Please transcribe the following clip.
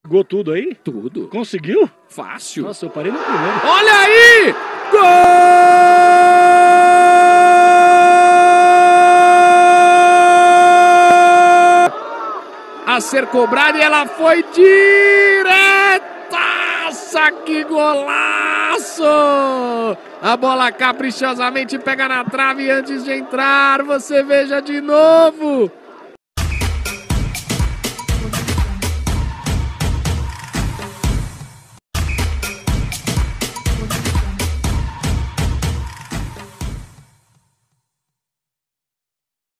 Pegou tudo aí? Tudo. Conseguiu? Fácil. Nossa, eu parei no primeiro. Olha aí! Gol! A ser cobrada e ela foi diretaça! Que golaço! A bola caprichosamente pega na trave e antes de entrar, você veja de novo